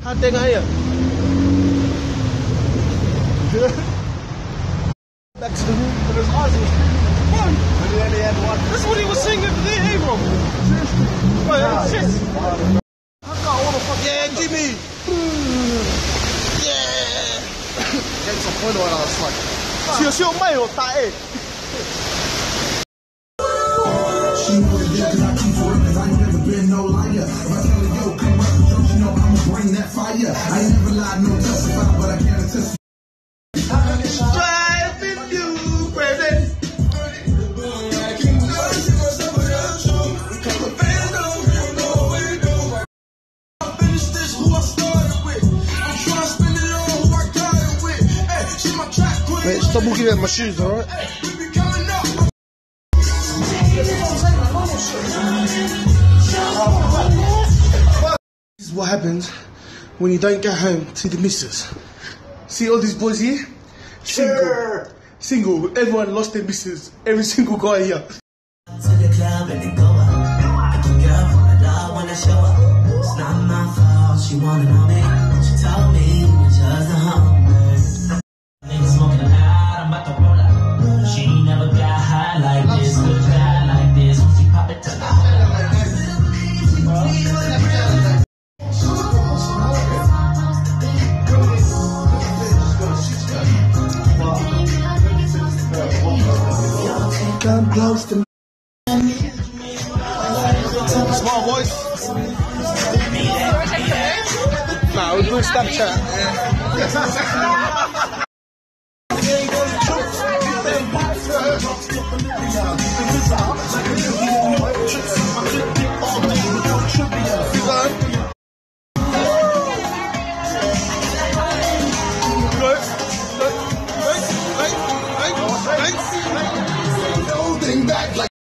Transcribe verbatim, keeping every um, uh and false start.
How dang are you? Back to the room for his eyes. Fun. That's what he was singing over there, hey, bro. Bro, that's shit. I got all the fuck. Yeah, Jimmy. Yeah. Get some point on our slide. See, you're still male, that eh? She know the deal cause I keep for it cause I ain't never been no liar. If I tell her, yo, come up, don't you know I'ma bring that fire. I ain't never lied, no testify, but I can't attest. Driving you crazy. Wait, stop looking at my shoes, alright? This is what happens when you don't get home to the missus. See all these boys here? Single. Sure. Single. Everyone lost their missus. Every single guy here. To the club and then go up. The girl from the dog when I show up. It's not my fault. She wanna know me. She told me it was just a hummer. Niggas smoking loud. I'm about to roll up. She ain't never got high like this. Good guy like this. When she pop it to the come close to me. Small voice. Nah, we're doing Snapchat. Look, look, look, look, look, look, look.